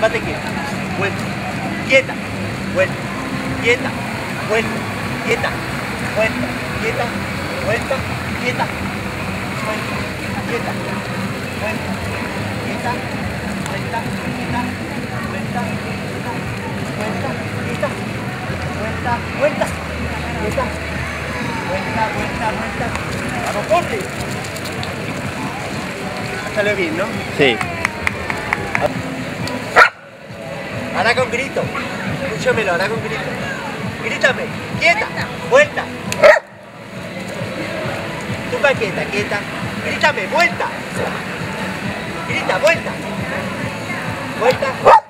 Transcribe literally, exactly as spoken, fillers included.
Estate quieta. Vuelta. Quieta. Vuelta. Quieta. Vuelta. Quieta. Vuelta. Quieta. Vuelta. Quieta. Vuelta. Quieta. Vuelta. Quieta. Vuelta. Quieta. Vuelta. Vuelta. Quieta. Vuelta. Vuelta. Quieta. Vuelta, vuelta, vuelta. ¡Vamos, corre! Salió bien, ¿no? Sí. Ahora con grito. Escúchamelo, ahora con grito. Grítame. Quieta. Vuelta. Tú va quieta, quieta. Grítame, vuelta. Grita, vuelta. Vuelta.